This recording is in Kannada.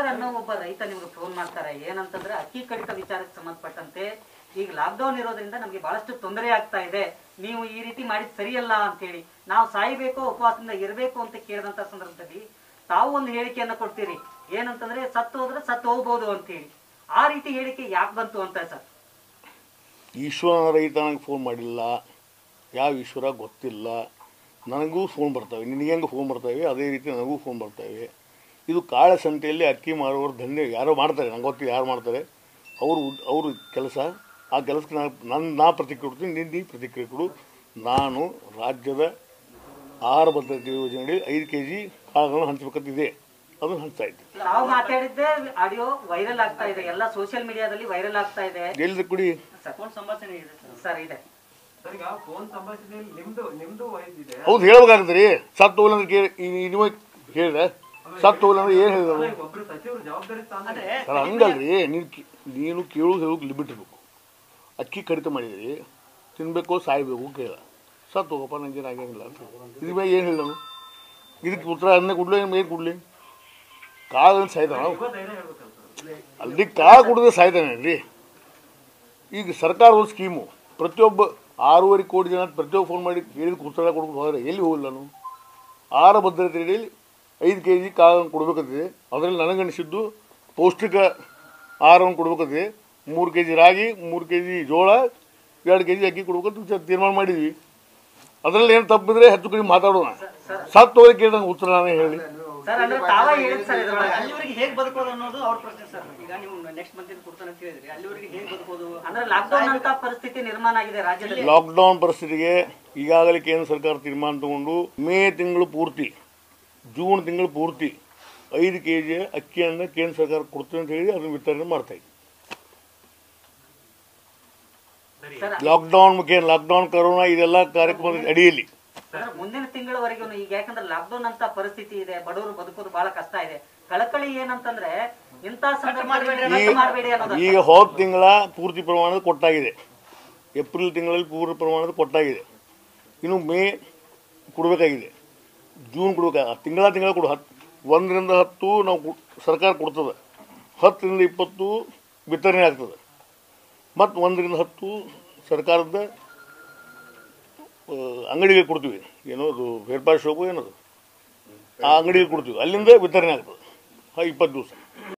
ಅನ್ನೋ ಒಬ್ಬ ರೈತ ನಿಮ್ಗೆ ಫೋನ್ ಮಾಡ್ತಾರೆ ಏನಂತಂದ್ರೆ ಅಕ್ಕಿ ಕಡಿತ ವಿಚಾರಕ್ಕೆ ಸಂಬಂಧಪಟ್ಟಂತೆ ಈಗ ಲಾಕ್ಡೌನ್ ಇರೋದ್ರಿಂದ ನಮಗೆ ಬಹಳಷ್ಟು ತೊಂದರೆ ಆಗ್ತಾ ಇದೆ, ನೀವು ಈ ರೀತಿ ಮಾಡಿದ್ ಸರಿಯಲ್ಲ ಅಂತೇಳಿ ನಾವು ಸಾಯ್ಬೇಕು ಉಪವಾಸದಿಂದ ಇರಬೇಕು ಅಂತ ಕೇಳಿದಂತ ಸಂದರ್ಭದಲ್ಲಿ ತಾವು ಒಂದು ಹೇಳಿಕೆಯನ್ನ ಕೊಡ್ತೀರಿ ಏನಂತಂದ್ರೆ ಸತ್ತು ಹೋದ್ರೆ ಸತ್ತು ಹೋಗ್ಬೋದು ಅಂತೇಳಿ. ಆ ರೀತಿ ಹೇಳಿಕೆ ಯಾಕೆ ಬಂತು ಅಂತ ಸರ್? ಈಶ್ವರನ ರೈತ ನನಗೆ ಫೋನ್ ಮಾಡಿಲ್ಲ, ಯಾವ ಈಶ್ವರ ಗೊತ್ತಿಲ್ಲ. ನನಗೂ ಫೋನ್ ಬರ್ತವೆ, ನಿನಗೆ ಹೆಂಗೆ ಫೋನ್ ಬರ್ತವೆ ಅದೇ ರೀತಿ ನನಗೂ ಫೋನ್ ಬರ್ತವೆ. ಇದು ಕಾಳಸಂತೆಯಲ್ಲಿ ಅಕ್ಕಿ ಮಾರುವವರು ಧನ್ಯ ಯಾರೋ ಮಾಡ್ತಾರೆ, ನಂಗೆ ಗೊತ್ತಿಲ್ಲ ಯಾರು ಮಾಡ್ತಾರೆ, ಅವರು ಕೆಲಸ. ಆ ಕೆಲಸಕ್ಕೆ ನಾ ಪ್ರತಿಕ್ರಿಯೆ ಕೊಡ್ತೀನಿ, ನೀನು ಪ್ರತಿಕ್ರಿಯೆ ಕೊಡು. ನಾನು ರಾಜ್ಯದ ಆಹಾರ ಭದ್ರತೆ ಯೋಜನೆಯಲ್ಲಿ 5 kg ಕಾಳುಗಳನ್ನು ಹಂಚಬೇಕಂತಿದೆ, ಅದನ್ನು ಹಂಚ್ತಾ ಇದ್ದೆ. ನಾವು ಮಾತಾಡಿದ್ದೆ ಆಡಿಯೋ ವೈರಲ್ ಆಗ್ತಾ ಇದೆ, ಎಲ್ಲ ಸೋಷಿಯಲ್ ಮೀಡಿಯಾದಲ್ಲಿ ವೈರಲ್ ಆಗ್ತಾ ಇದೆ. ಎಲ್ಲಿದೆ ಕುಡಿ ಸಂಭಾಷಣೆ ಇದೆ ಸರ್, ಇದೆ. ಹೌದು ಹೇಳ್ಬೇಕಾಗ್ತದೆ ರೀ. ಸತ್ತು ಹೋಗ್ಲಂದ್ರೆ ನೀವು ಕೇಳಿದ್ರೆ ಸತ್ತು ಹೋಗ್ಲಂದ್ರೆ ಏನು ಹೇಳಿದ್ರು ಸರ್? ಹಂಗಲ್ರಿ, ನೀನು ಕೇಳೋದು ಹೇಳೋಕೆ ಲಿಮಿಟ್ ಇರಬೇಕು. ಅಕ್ಕಿ ಕಡಿತ ಮಾಡಿದ್ರಿ, ತಿನ್ಬೇಕು ಸಾಯ್ಬೇಕು ಕೇಳ, ಸತ್ತು ಹೋಗಪ್ಪ ನಂಗೇನು ಆಗಂಗಿಲ್ಲ ಅಂತ ಇದ್ರ ಮೇಲೆ ಏನು ಹೇಳಿ ನಾನು ಇದಕ್ಕೆ ಉತ್ತರ ಅದನ್ನೇ ಕೊಡ್ಲಿ, ಏನು ಕೊಡ್ಲಿ? ಕಾಳು ಸಾಯ್ತಾನ ಅಲ್ಲಿ, ಕಾಳು ಕುಡಿದ್ರೆ ಸಾಯ್ತಾನೆ ರೀ. ಈಗ ಸರ್ಕಾರ ಒಂದು ಸ್ಕೀಮು, ಪ್ರತಿಯೊಬ್ಬ 6.5 ಕೋಟಿ ಜನ ಪ್ರತಿಯೊಬ್ಬ ಫೋನ್ ಮಾಡಿ ಹೇಳಿದಕ್ಕೆ ಉತ್ತರ ಕೊಡ್ಬೇಕು ಹೋದರೆ ಎಲ್ಲಿ ಹೋಗಿಲ್ಲ ನಾನು. ಆಹಾರ ಭದ್ರತೆಯಲ್ಲಿ 5 kg ಕಾಳನ್ನು ಕೊಡಬೇಕಂತಿದೆ. ಅದರಲ್ಲಿ ನನಗನಿಸಿದ್ದು ಪೌಷ್ಟಿಕ ಆಹಾರವನ್ನು ಕೊಡಬೇಕಂತಿದೆ. 3 kg ರಾಗಿ, 3 kg ಜೋಳ, 2 kg ಅಕ್ಕಿ ಕೊಡ್ಬೇಕಂತ ತೀರ್ಮಾನ ಮಾಡಿದ್ವಿ. ಅದರಲ್ಲಿ ಏನು ತಪ್ಪಿದ್ರೆ ಹೆಚ್ಚು ಕಡಿಮೆ ಮಾತಾಡೋಣ. ಸತ್ತು ಹೋಗಿ ಕೇಳಿದಂಗೆ ಉತ್ತರ ನಾನೇ ಹೇಳಿ. ಅಲ್ಲಿವರೆಗೆ ಹೇಗೆ ಬದುಕೋದು ಅನ್ನೋದು ಅವ್ರ ಪ್ರಶ್ನೆ ಸರ್. ಈಗ ನೀವು ನೆಕ್ಸ್ಟ್ ಮಂತ್ ಕೊಡ್ತಾನೆ ಅಂತ ಹೇಳಿದ್ರಿ, ಅಲ್ಲಿವರೆಗೆ ಹೇಗೆ ಬದುಕೋದು ಅಂದ್ರೆ ಲಾಕ್ಡೌನ್ ಅಂತ ಪರಿಸ್ಥಿತಿ ನಿರ್ಮಾಣ ಆಗಿದೆ ರಾಜ್ಯದಲ್ಲಿ. ಲಾಕ್ಡೌನ್ ಪರಿಸ್ಥಿತಿಗೆ ಈಗಾಗಲೇ ಕೇಂದ್ರ ಸರ್ಕಾರ ತೀರ್ಮಾನ ತಗೊಂಡು ಮೇ ತಿಂಗಳು ಪೂರ್ತಿ, ಜೂನ್ ತಿಂಗಳು ಪೂರ್ತಿ 5 kg ಅಕ್ಕಿಯನ್ನು ಕೇಂದ್ರ ಸರ್ಕಾರ ಕೊಡ್ತೀವಿ ಅಂತ ಹೇಳಿ ಅದನ್ನು ವಿತರಣೆ ಮಾಡ್ತಾ ಇದ್ವಿ. ಲಾಕ್ಡೌನ್ ಮುಖೇನ, ಲಾಕ್ಡೌನ್ ಕರೋನಾ ಇದೆಲ್ಲ ಕಾರ್ಯಕ್ರಮದ ಅಡಿಯಲ್ಲಿ ಮುಂದಿನ ತಿಂಗಳವರೆಗೂ ಈಗ ಯಾಕಂದ್ರೆ ಲಾಕ್ಡೌನ್ ಅಂತ ಪರಿಸ್ಥಿತಿ ಇದೆ, ಬಡವರು ಬದುಕೋದು ಬಹಳ ಕಷ್ಟ ಇದೆ. ಕಳಕಳಿ ಏನಂತಂದ್ರೆ ಇಂಥ ಈಗ ಹೋದ ತಿಂಗಳ ಪೂರ್ತಿ ಪ್ರಮಾಣದ ಕೊಟ್ಟಾಗಿದೆ, ಏಪ್ರಿಲ್ ತಿಂಗಳಲ್ಲಿ ಪೂರ್ತಿ ಪ್ರಮಾಣದ ಕೊಟ್ಟಾಗಿದೆ. ಇನ್ನು ಮೇ ಕೊಡಬೇಕಾಗಿದೆ, ಜೂನ್ ಕೊಡಬೇಕಾಗ, ತಿಂಗಳ ಕೊಡು. 1 ರಿಂದ 10 ನಾವು ಸರ್ಕಾರ ಕೊಡ್ತದೆ, 10 ರಿಂದ 20 ವಿತರಣೆ ಆಗ್ತದೆ. ಮತ್ತು 1 ರಿಂದ 10 ಸರ್ಕಾರದ ಅಂಗಡಿಗೆ ಕೊಡ್ತೀವಿ, ಏನೋ ಅದು ಫೇರ್ಪಾರ್ ಶಾಪು ಏನದು, ಆ ಅಂಗಡಿಗೆ ಕೊಡ್ತೀವಿ, ಅಲ್ಲಿಂದ ವಿತರಣೆ ಆಗ್ತದೆ 20 ದಿವಸ.